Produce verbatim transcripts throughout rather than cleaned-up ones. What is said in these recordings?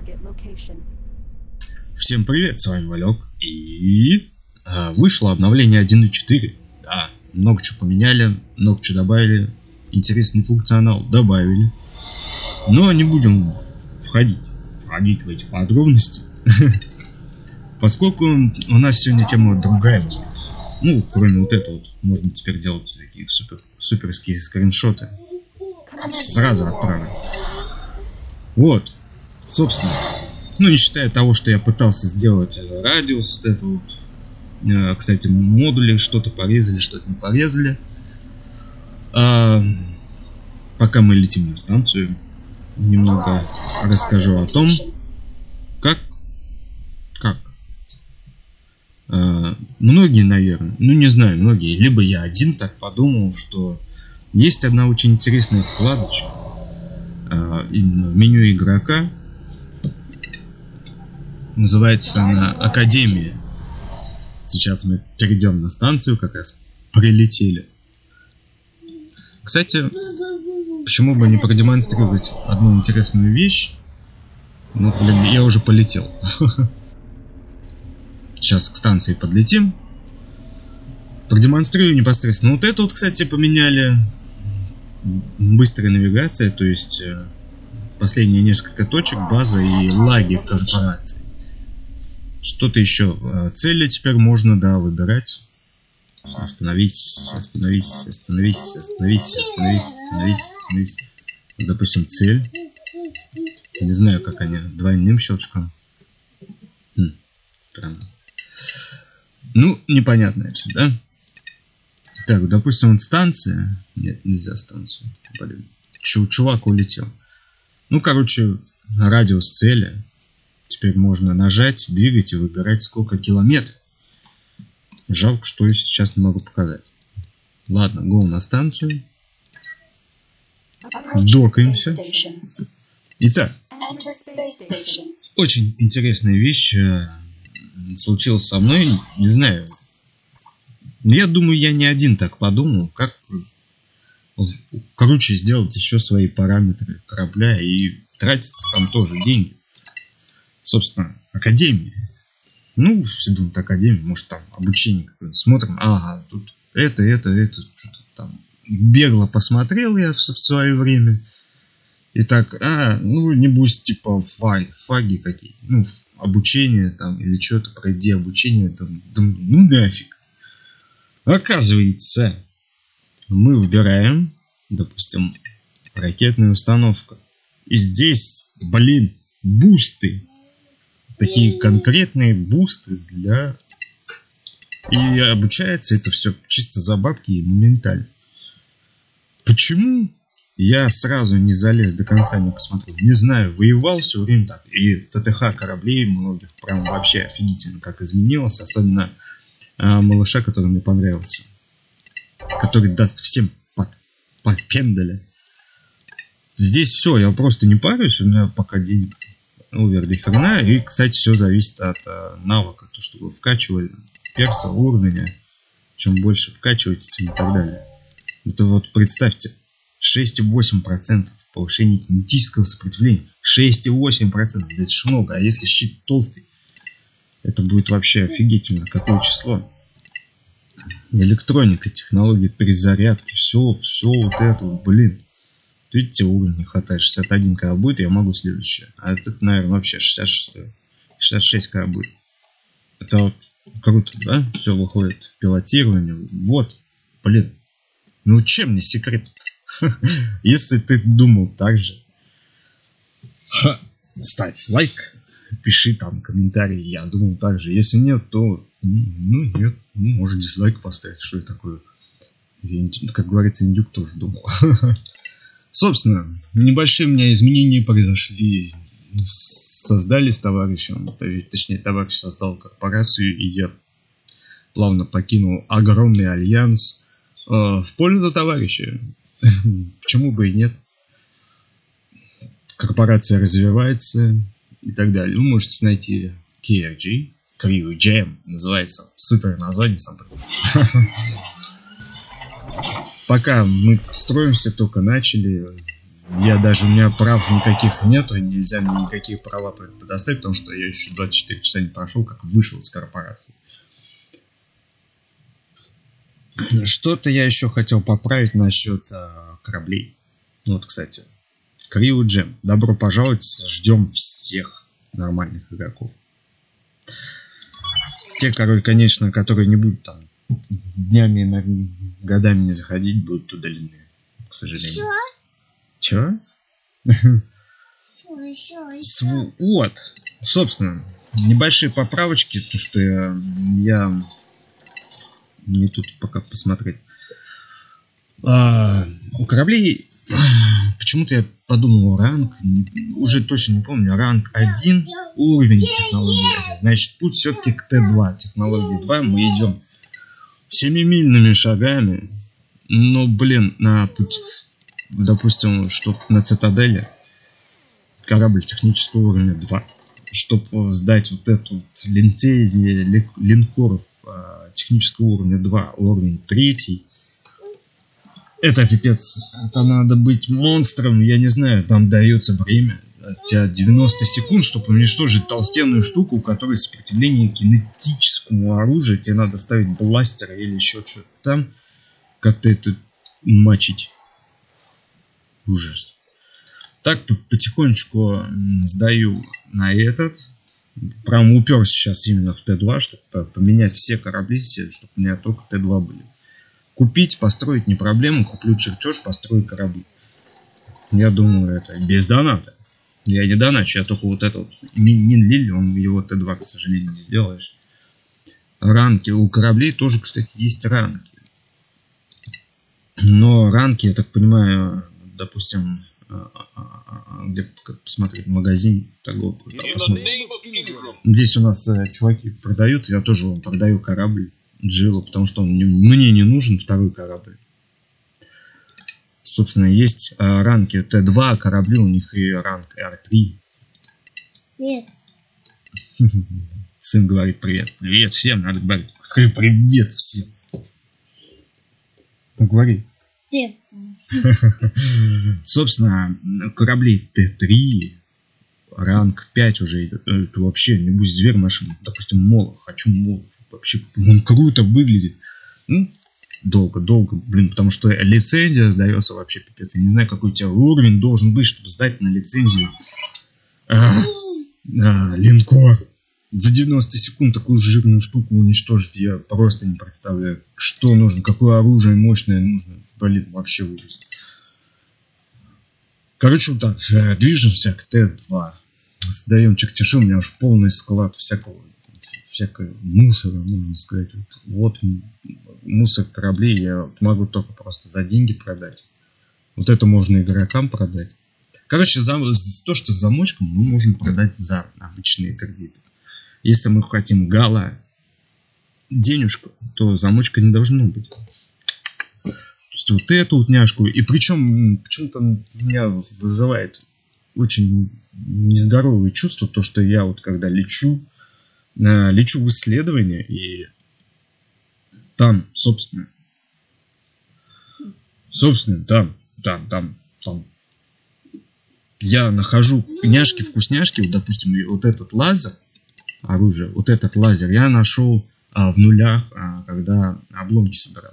Всем привет, с вами Валек. И а, вышло обновление один точка четыре. Да, много чего поменяли, много чего добавили. Интересный функционал добавили. Но не будем входить, входить в эти подробности. Поскольку у нас сегодня тема другая будет. Ну, кроме вот этого, вот, можно теперь делать такие супер, суперские скриншоты. Сразу отправим. Вот, собственно. Ну, не считая того, что я пытался сделать радиус, вот это вот. Кстати, модули что-то порезали, что-то не порезали. А, пока мы летим на станцию, немного расскажу о том, как, как. А, многие, наверное, ну не знаю, многие, либо я один так подумал, что есть одна очень интересная вкладочка а, именно в меню игрока. Называется она Академия. Сейчас мы перейдем на станцию, как раз прилетели. Кстати, почему бы не продемонстрировать одну интересную вещь? Ну, блин, я уже полетел. Сейчас к станции подлетим. Продемонстрирую непосредственно. Вот это вот, кстати, поменяли. Быстрая навигация, то есть последние несколько точек, база и лаги корпорации. Что-то еще. Цели теперь можно, да, выбирать. Остановись, остановись, остановись, остановись, остановись, остановись, остановись. Допустим, цель. Не знаю, как они. Двойным щелчком. Хм, странно. Ну, непонятно это, да? Так, допустим, вот станция. Нет, нельзя станцию. Блин. Чувак улетел. Ну, короче, радиус цели. Теперь можно нажать, двигать и выбирать, сколько километров. Жалко, что я сейчас не могу показать. Ладно, go на станцию. Докаемся. Итак, очень интересная вещь случилась со мной. Не знаю. Я думаю, я не один так подумал. Как круче сделать еще свои параметры корабля и тратиться там тоже деньги. Собственно, Академия. Ну, все думают, Академия, может там обучение какое-то. Смотрим, ага, тут это, это, это, что-то там. Бегло посмотрел я в, в свое время. И так, а, ну, небось, типа, фаги, фаги какие. Ну, обучение там, или что-то, пройди обучение, там, там, ну, нафиг. Оказывается, мы выбираем, допустим, ракетная установка. И здесь, блин, бусты. Такие конкретные бусты для... И обучается это все чисто за бабки и моментально. Почему я сразу не залез до конца, не посмотрел? Не знаю, воевал все время так. И ТТХ кораблей многих прям вообще офигительно как изменилось. Особенно а, малыша, который мне понравился. Который даст всем под, под пендаля. Здесь все, я просто не парюсь. У меня пока денег... Овер до хрена. И, кстати, все зависит от а, навыка. То, что вы вкачивали, перса, уровня. Чем больше вкачиваете, тем и так далее. Это вот представьте. шесть целых восемь десятых процента повышение кинетического сопротивления. шесть целых восемь десятых процента. Это ж много. А если щит толстый, это будет вообще офигительно. Какое число. Электроника, технология перезарядки. Все, все вот это. Блин. Видите, уровень не хватает. шестьдесят один когда будет, я могу следующее. А это, наверное, вообще шестьдесят шесть. шестьдесят шесть когда будет. Это вот круто, да? Все выходит. Пилотирование. Вот. Блин. Ну чем не секрет? Если ты думал так же, ставь лайк. Пиши там комментарий. Я думал так же. Если нет, то... Ну нет. Ну, может дизлайк поставить. Что это такое? Я, как говорится, индюк тоже думал. Собственно, небольшие у меня изменения произошли. Создали с товарищем, точнее, товарищ создал корпорацию, и я плавно покинул огромный альянс э, в пользу товарища. Почему бы и нет? Корпорация развивается и так далее. Вы можете найти кей ар джи, Crew Jam, называется супер название сам. Пока мы строимся, только начали, Я даже, у меня прав никаких нету, нельзя мне никакие права предоставить, потому что я еще двадцать четыре часа не прошел, как вышел из корпорации. Что-то я еще хотел поправить насчет э, кораблей. Вот, кстати, CryoGem. Добро пожаловать, ждем всех нормальных игроков. Те, конечно, которые не будут там днями, годами не заходить, будут удалены, к сожалению. Чё? Чё? Вот, собственно, небольшие поправочки, то что я, я не тут пока посмотреть. А, у кораблей почему-то я подумал ранг, уже точно не помню, ранг один, уровень технологии. Значит, путь все-таки к Т два, технологии два, мы идем семимильными шагами, но, блин, на путь, допустим, что на Цитадели корабль технического уровня два, чтобы сдать вот эту вот лицензию линкоров технического уровня два, уровень три. Это пипец. Это надо быть монстром, я не знаю, там дается время. У тебя девяносто секунд, чтобы уничтожить толстенную штуку, у которой сопротивление кинетическому оружию. Тебе надо ставить бластер или еще что-то там. Как-то это мочить. Ужас. Так потихонечку сдаю на этот. Прям уперся сейчас именно в Т два, чтобы поменять все корабли, все, чтобы у меня только Т два были. Купить, построить не проблема. Куплю чертеж, построю корабли. Я думаю, это без доната. Я не доначу, я только вот это вот Нин Лиль, он его Т два, к сожалению, не сделаешь. Ранки у кораблей тоже, кстати, есть ранки. Но ранки, я так понимаю, допустим, где посмотреть магазин торговый. Здесь у нас чуваки продают, я тоже вам продаю корабль Джилу, потому что он мне не нужен, второй корабль. Собственно, есть э, ранки Т два, корабли у них и ранг Р три. Привет. Сын говорит привет. Привет всем, надо говорить. Скажи привет всем. Ну, говори. Привет. Собственно, корабли Т три, ранг пять уже идет. Это вообще, не будь зверь машина. Допустим, Молох. Хочу Молох. Вообще, он круто выглядит. Ну, долго, долго, блин, потому что лицензия сдается вообще пипец. Я не знаю, какой у тебя уровень должен быть, чтобы сдать на лицензию а, а, линкор. За девяносто секунд такую жирную штуку уничтожить я просто не представляю. Что нужно, какое оружие мощное нужно. Блин, вообще ужас. Короче, вот так, движемся к Т два. Сдаем чертежи, у меня уж полный склад всякого, всякого мусора, можно сказать. Вот мусор кораблей я могу только просто за деньги продать. Вот это можно игрокам продать. Короче, за, то, что с замочком, мы можем продать за обычные кредиты. Если мы хотим гала денежку, то замочка не должно быть. То есть вот эту вот няшку. И причем почему-то меня вызывает очень нездоровое чувство, то, что я вот когда лечу, э, лечу в исследование, и там, собственно, собственно, там, там, там, там, я нахожу няшки-вкусняшки, вот, допустим, вот этот лазер, оружие, вот этот лазер я нашел а, в нулях, а, когда обломки собирал.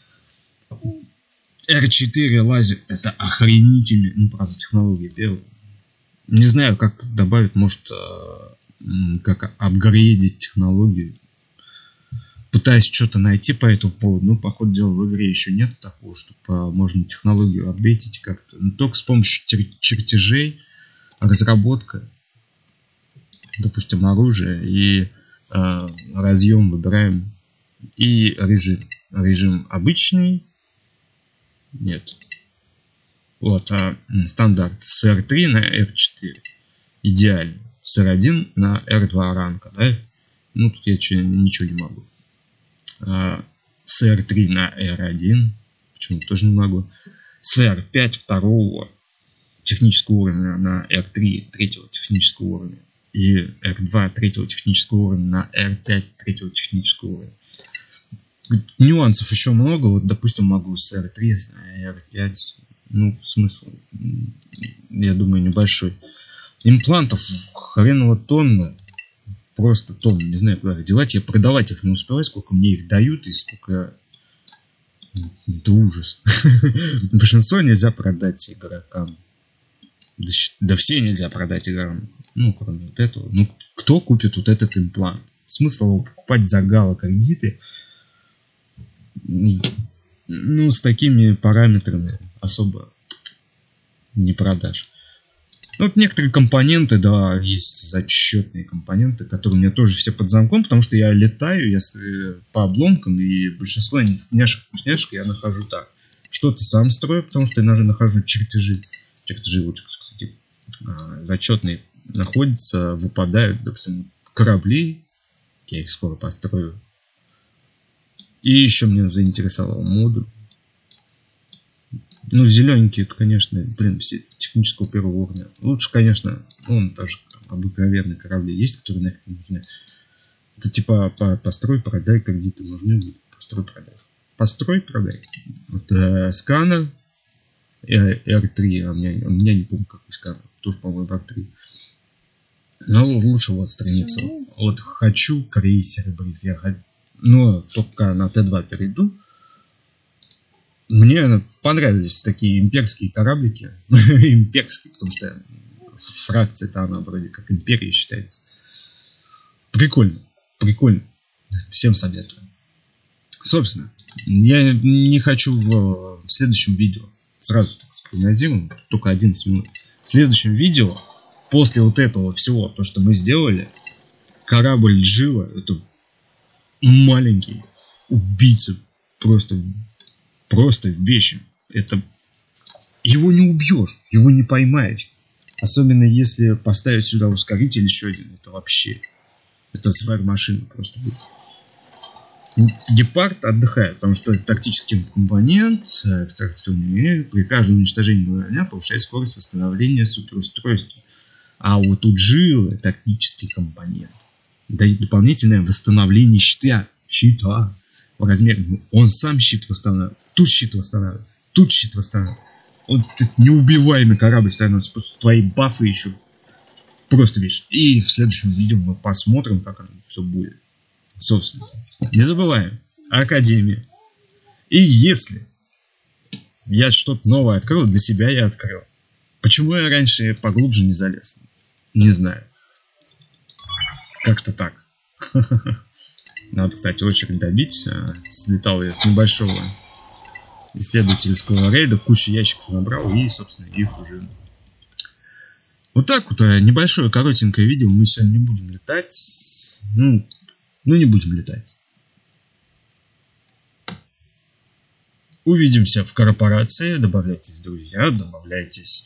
Р четыре лазер, это охренительный, ну, правда, технология первая. Не знаю, как добавить, может, как апгрейдить технологию. Пытаюсь что-то найти по этому поводу, но, по ходу дела, в игре еще нет такого, чтобы можно технологию апдейтить как-то. Но только с помощью чертежей, разработка, допустим, оружия и э, разъем выбираем. И режим. Режим обычный. Нет. Вот, а стандарт с Р три на Р четыре. Идеально. С Р один на Р два ранка, да? Ну, тут я ничего не могу. А, с Р три на Р один. Почему тоже не могу. С Р пять второго технического уровня на Р три третьего технического уровня. И Р два третьего технического уровня на Р пять третьего технического уровня. Нюансов еще много. Вот, допустим, могу с Р три, Р пять Ну, смысл, я думаю, небольшой. Имплантов хреново тонна. Просто тонна, не знаю, куда их девать. Я продавать их не успеваю, сколько мне их дают и сколько... Это ужас. Большинство нельзя продать игрокам. Да, да все нельзя продать игрокам. Ну, кроме вот этого. Ну, кто купит вот этот имплант? Смысл его покупать за гало-кредиты? Ну, с такими параметрами особо не продашь. Вот некоторые компоненты, да, есть зачетные компоненты, которые у меня тоже все под замком, потому что я летаю, я по обломкам, и большинство вкусняшек я нахожу так. Что-то сам строю, потому что я даже нахожу чертежи. Чертежи лучше, кстати, зачетные находятся, выпадают, допустим, корабли. Я их скоро построю. И еще меня заинтересовал модуль. Ну, зелененькие, это, конечно, блин, все технического первого уровня. Лучше, конечно, он тоже обыкновенные корабли есть, которые нафиг не нужны. Это типа по, построй, продай, кредиты нужны будут. Построй, продай. Построй, продай. Вот э, сканер эр три, а у меня, у меня не помню какой сканер. Тоже, по-моему, эр три. Но лучше вот страница. Вот хочу крейсер брить. Я хочу... Но только на тэ два перейду. Мне понравились такие имперские кораблики. Имперские, потому что фракция-то она вроде как империя считается. Прикольно. Прикольно. Всем советую. Собственно, я не хочу в следующем видео. Сразу так спрогнозируем. Только одиннадцать минут. В следующем видео, после вот этого всего, то, что мы сделали, корабль Джила, это маленький убийца. Просто... Просто вещи. Это его не убьешь, его не поймаешь. Особенно если поставить сюда ускоритель еще один. Это вообще. Это свар-машина просто будет. Гепард отдыхает, потому что тактический компонент при каждом уничтожении врага повышает скорость восстановления суперустройства. А вот у Джилы тактический компонент дает дополнительное восстановление щита. Щита. В размере. Он сам щит восстанавливает. Тут щит восстанавливает. Тут щит восстанавливает. Вот неубиваемый корабль становится. Твои бафы еще. Просто вещь. И в следующем видео мы посмотрим, как оно все будет. Собственно. Не забываем. Академия. И если я что-то новое открыл, для себя я открыл. Почему я раньше поглубже не залез? Не знаю. Как-то так. Надо, кстати, очередь добить. Слетал я с небольшого исследовательского рейда, кучу ящиков набрал и, собственно, их уже... Вот так вот, небольшое коротенькое видео. Мы сегодня не будем летать. Ну, ну не будем летать. Увидимся в корпорации. Добавляйтесь, друзья, добавляйтесь.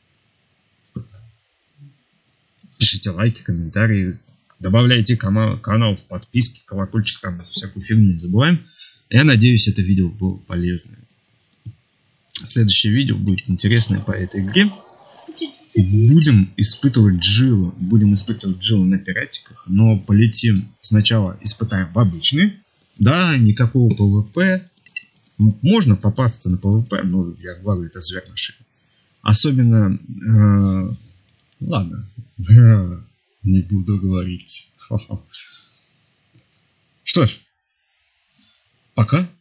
Пишите лайки, комментарии. Добавляйте канал, канал в подписке, колокольчик, там всякую фигню не забываем. Я надеюсь, это видео было полезное. Следующее видео будет интересное по этой игре. Будем испытывать Джилу. Будем испытывать Джилу на пиратиках. Но полетим сначала, испытаем в обычный. Да, никакого пэ вэ пэ. Можно попасться на пэ вэ пэ, но я говорю, это зверь-машина. Особенно... Э, ладно. Не буду говорить. Что ж, пока.